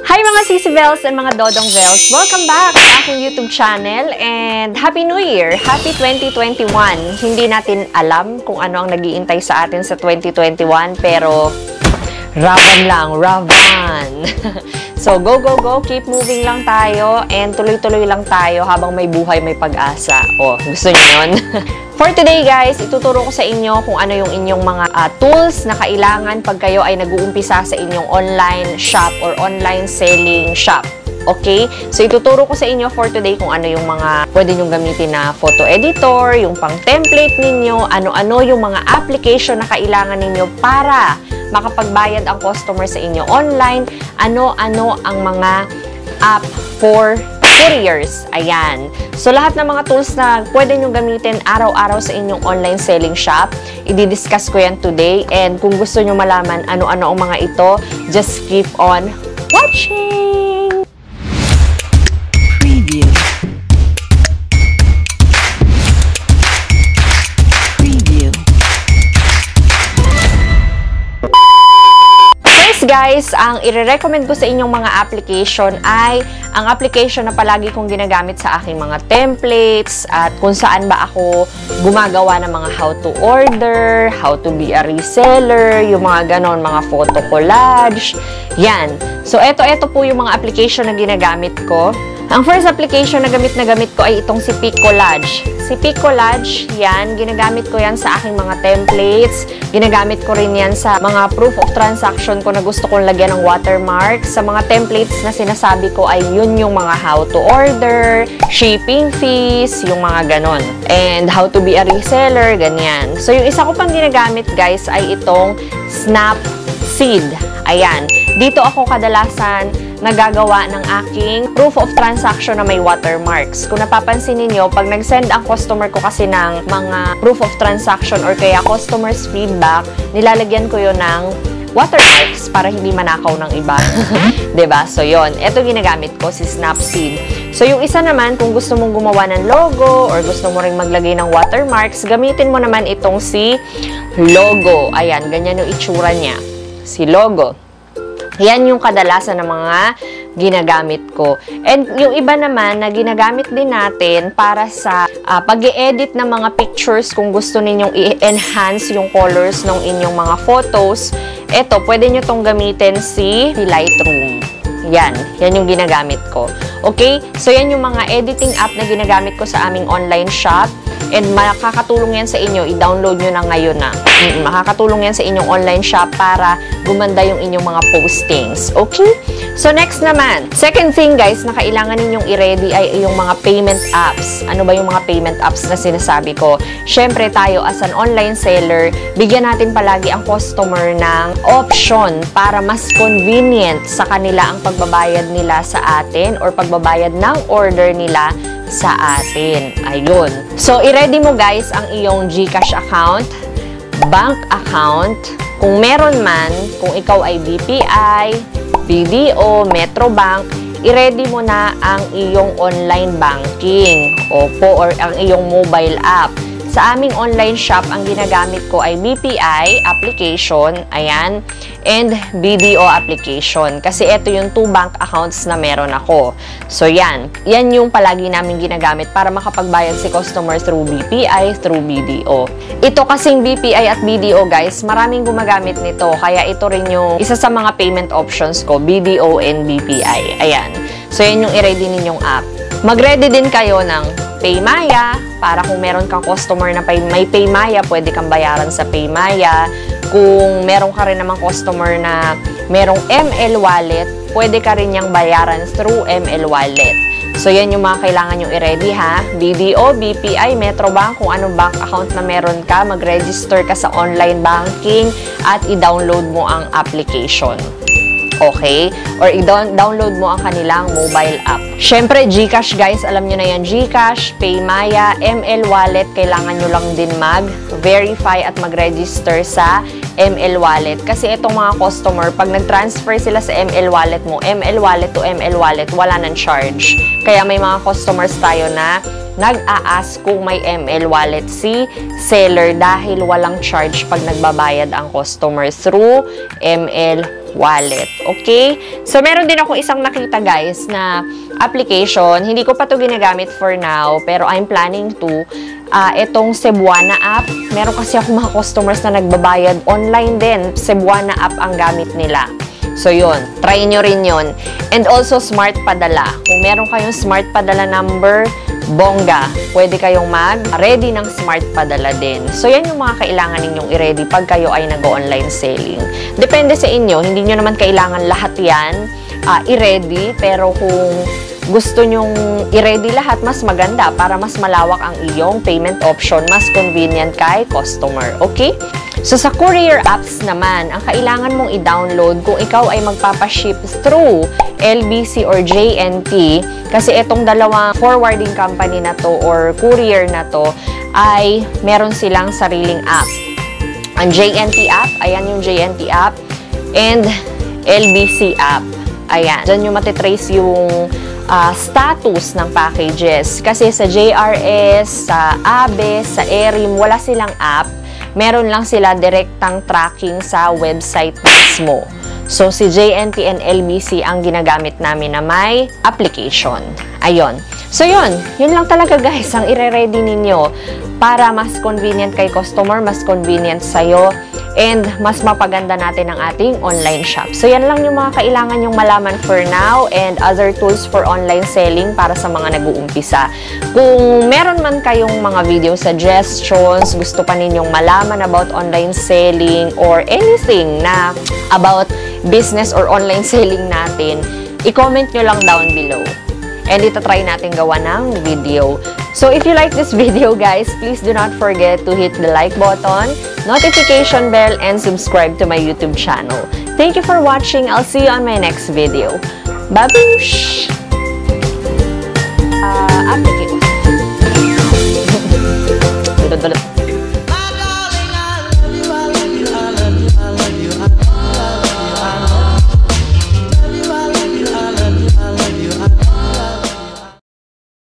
Hi mga Sisi Bells and mga Dodong Bells! Welcome back sa aking YouTube channel and Happy New Year! Happy 2021! Hindi natin alam kung ano ang nag-iintay sa atin sa 2021 pero Ravan lang! Ravan! So go, go, go! Keep moving lang tayo and tuloy-tuloy lang tayo habang may buhay, may pag-asa. Oh, gusto niyo yun? For today guys, ituturo ko sa inyo kung ano yung inyong mga tools na kailangan pag kayo ay nag-uumpisa sa inyong online shop or online selling shop. Okay? So, ituturo ko sa inyo for today kung ano yung mga pwede nyong gamitin na photo editor, yung pang-template ninyo, ano-ano yung mga application na kailangan ninyo para makapagbayad ang customer sa inyo online, ano-ano ang mga app for couriers. Ayan. So, lahat ng mga tools na pwede nyo gamitin araw-araw sa inyong online selling shop, i-discuss ko yan today. And kung gusto nyo malaman ano-ano ang mga ito, just keep on watching! Preview. Guys, ang i-recommend ko sa inyong mga application ay ang application na palagi kong ginagamit sa aking mga templates at kung saan ba ako gumagawa ng mga how to order, how to be a reseller, yung mga ganon, mga photo collage. Yan. So, eto po yung mga application na ginagamit ko. Ang first application na gamit ko ay itong si Pic-Collage. Si Pic-Collage, yan, ginagamit ko yan sa aking mga templates. Ginagamit ko rin yan sa mga proof of transaction ko na gusto kong lagyan ng watermark. Sa mga templates na sinasabi ko ay yun yung mga how to order, shipping fees, yung mga ganon. And how to be a reseller, ganyan. So, yung isa ko pang ginagamit, guys, ay itong Snapseed. Ayan. Dito ako kadalasan nagagawa ng aking proof of transaction na may watermarks. Kung napapansin niyo, pag nag-send ang customer ko kasi ng mga proof of transaction or kaya customer's feedback, nilalagyan ko yun ng watermarks para hindi manakaw ng iba. 'Di ba? So, yon. Ito ginagamit ko, si Snapseed. So, yung isa naman, kung gusto mong gumawa ng logo or gusto mo ring maglagay ng watermarks, gamitin mo naman itong si Logo. Ayan, ganyan yung itsura niya. Si Logo. Yan yung kadalasan ng mga ginagamit ko. And yung iba naman na ginagamit din natin para sa pag-i-edit ng mga pictures kung gusto ninyong i-enhance yung colors ng inyong mga photos. Eto, pwede nyo tong gamitin si Lightroom. Yan yung ginagamit ko. Okay? So, yan yung mga editing app na ginagamit ko sa aming online shop. And makakatulong yan sa inyo, i-download nyo na ngayon na. Makakatulong yan sa inyong online shop para gumanda yung inyong mga postings. Okay? So, next naman. Second thing, guys, na kailangan ninyong i-ready ay yung mga payment apps. Ano ba yung mga payment apps na sinasabi ko? Siyempre, tayo as an online seller, bigyan natin palagi ang customer ng option para mas convenient sa kanila ang pagbabayad nila sa atin or pagbabayad ng order nila sa atin. Ayun. So, i-ready mo guys ang iyong GCash account, bank account, kung meron man, kung ikaw ay BPI, BDO, Metrobank, i-ready mo na ang iyong online banking, Opo, or ang iyong mobile app. Sa aming online shop, ang ginagamit ko ay BPI application, ayan, and BDO application. Kasi ito yung 2 bank accounts na meron ako. So, yan yung palagi namin ginagamit para makapagbayad si customer through BPI, through BDO. Ito kasing BPI at BDO, guys, maraming gumagamit nito. Kaya ito rin yung isa sa mga payment options ko, BDO and BPI. Ayan. So, yan yung i-ready ninyong app. Mag-ready din kayo ng Paymaya, para kung meron kang customer na may Paymaya, pwede kang bayaran sa Paymaya. Kung meron ka rin namang customer na merong ML Wallet, pwede ka rin niyang bayaran through ML Wallet. So, yan yung mga kailangan nyo i-ready ha. BDO, BPI, Metrobank, kung anong bank account na meron ka, mag-register ka sa online banking at i-download mo ang application. Okay? Or i-download mo ang kanilang mobile app. Siyempre, GCash guys, alam nyo na yan. GCash, Paymaya, ML Wallet, kailangan nyo lang din mag-verify at mag-register sa ML Wallet. Kasi itong mga customer, pag nag-transfer sila sa ML Wallet mo, ML Wallet to ML Wallet, wala nang charge. Kaya may mga customers tayo na nag-a-ask kung may ML Wallet si seller dahil walang charge pag nagbabayad ang customer through ML wallet. Okay? So, meron din ako isang nakita guys na application. Hindi ko pa to ginagamit for now, pero I'm planning to. Itong Cebuana app. Meron kasi ako mga customers na nagbabayad online din. Cebuana app ang gamit nila. So, yun. Try nyo rin yun. And also, smart padala. Kung meron kayong smart padala number, bongga. Pwede kayong mag-ready ng smart padala din. So, yan yung mga kailangan ninyong i-ready pag kayo ay nag-online selling. Depende sa inyo. Hindi nyo naman kailangan lahat yan i-ready. Pero kung gusto nyong i-ready lahat, mas maganda para mas malawak ang iyong payment option. Mas convenient kay customer. Okay? So, sa courier apps naman, ang kailangan mong i-download kung ikaw ay magpapaship through LBC or JNT, kasi itong dalawang forwarding company na to or courier na to ay meron silang sariling app. Ang JNT app, ayan yung JNT app, and LBC app. Ayan. Diyan yung matitrace yung status ng packages. Kasi sa JRS, sa ABE, sa ERIM, wala silang app. Meron lang sila direktang tracking sa website mismo. So, si JNT and LBC ang ginagamit namin na may application. Ayun. So, yun lang talaga guys ang ire-ready ninyo para mas convenient kay customer, mas convenient sa'yo, and mas mapaganda natin ang ating online shop. So, yan lang yung mga kailangan yung malaman for now and other tools for online selling para sa mga nag-uumpisa. Kung meron man kayong mga video suggestions, gusto pa ninyong malaman about online selling or anything na about business or online selling natin, i-comment nyo lang down below. And itatry natin gawa ng video. So, if you like this video, guys, please do not forget to hit the like button, notification bell, and subscribe to my YouTube channel. Thank you for watching. I'll see you on my next video. Babush!